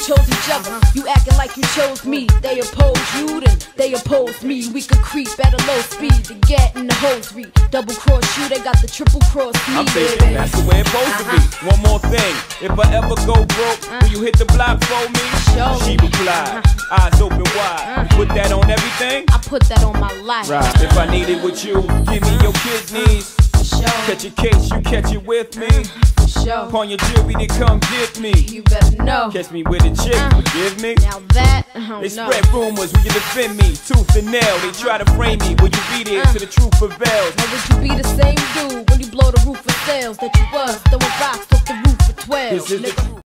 chose each other. You acting like you chose me. They oppose you, then they oppose me. We could creep at a low speed to get in the hosiery. Double cross you, they got the triple cross me. I'm thinking that's the way it's supposed to be. One more thing, if I ever go broke, will you hit the block for me? Sure. She replied, eyes open wide. You put that on everything? I put that on my life. Right. If I need it with you, give me your kidneys. Sure. Catch a case, you catch it with me. Sure. Upon your jewelry, then come get me. You better know. Catch me with a chick, forgive me. Now that, I don't They know. spread rumors, will you defend me? Tooth and nail, they try to frame me. Will you be there till the truth prevails? Or would you be the same dude when you blow the roof of sales that you was throwing rocks off the roof for 12? This is the truth.